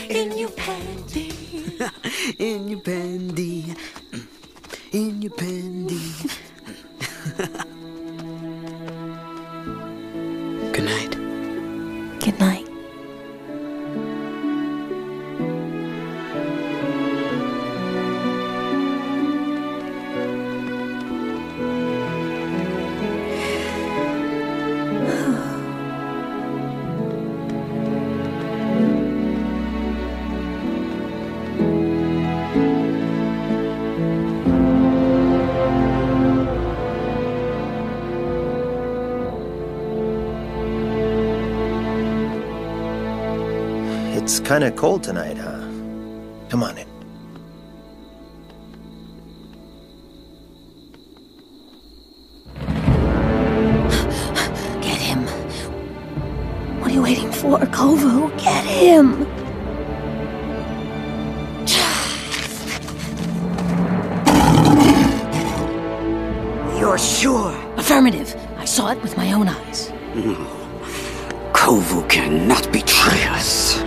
in your panty. In your panty. In your panty. Good night. Good night. It's kind of cold tonight, huh? Come on in. Get him. What are you waiting for, Kovu? Get him! You're sure? Affirmative. I saw it with my own eyes. No. Kovu cannot betray us.